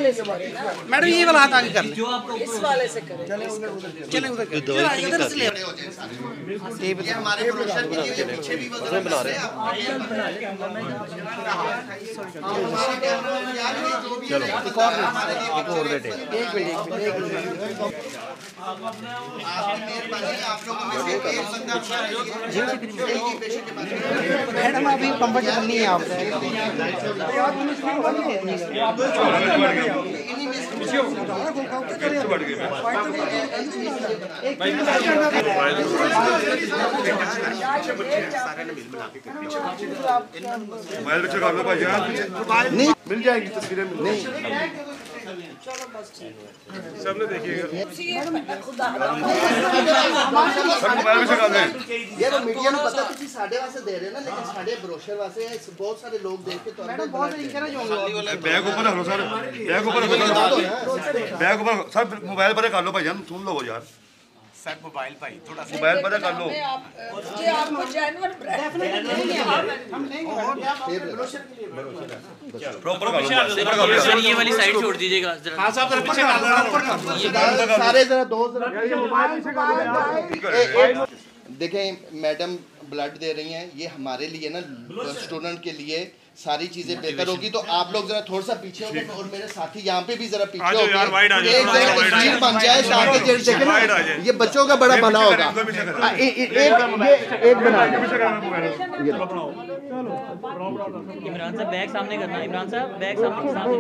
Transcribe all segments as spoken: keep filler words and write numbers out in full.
वाले से करें ना मैडम, ये वाला हाथ आगे कर लें, इस वाले से करें। चले उधर उधर इधर से ले ये हमारे ब्रोशर के लिए पीछे भी वो बना रहे हैं। चलो एक और एक और बेटे एक मिनट एक मिनट मैडम अभी कंफर्टेबल नहीं है आप नहीं मिल जाएगी तस्वीरें नहीं सबने देखिएगा ये तो मीडिया ਨੂੰ ਪਤਾ ਤੁਸੀਂ ਸਾਡੇ ਵਾਸਤੇ ਦੇ ਰਹੇ ਨਾ ਲੇਕਿਨ ਸਾਡੇ ਬਰੋਸ਼ਰ ਵਾਸਤੇ ਬਹੁਤ ਸਾਰੇ ਲੋਕ ਦੇਖ ਕੇ ਤੁਹਾਨੂੰ मैडम बहुत इंकरेज होंगे बैग ऊपर रख लो सर बैग ऊपर रख लो बैग ऊपर सर मोबाइल पर कर लो भाईजान सुन लो यार सर मोबाइल भाई थोड़ा सा मोबाइल पर कर लो ये आपको जेन्युइन प्रॉपर कर लो सर ये वाली साइड छोड़ दीजिएगा जरा। हां साहब जरा पीछे कर लो सारे जरा दो जरा देखें मैडम ब्लड दे रही हैं, ये हमारे लिए ना स्टूडेंट के लिए सारी चीजें बेहतर होगी, तो आप लोग जरा थोड़ा सा पीछे हो और मेरे साथी यहाँ पे भी जरा पीछे हो एक जरा तस्वीर बन जाए ताकि देखें ना ये बच्चों का बड़ा भला होगा। एक बना इमरान साहब बैग सामने करना, इमरान साहब बैग सामने सामने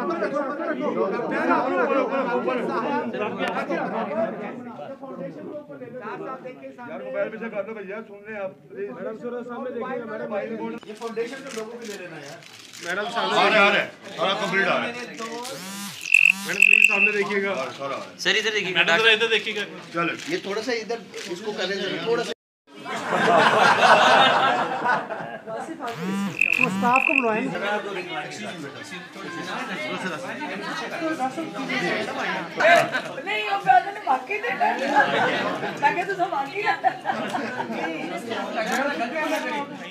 यार मोबाइल पे से कर लो भैया सुन ले आप मैडम सर सामने देखिएगा मैडम ये फाउंडेशन के लोगों को ले लेना यार मैडम सामने आ रहा है सारा कंप्लीट आ रहा है मैडम प्लीज सामने देखिएगा सर इधर देखिए मैडम जरा इधर देखिएगा चलो ये थोड़ा सा इधर इसको करें थोड़ा सा वो स्टाफ को बुलवाएं नहीं वो ब्रदर ने बाकी देना लगे तो सब बाकी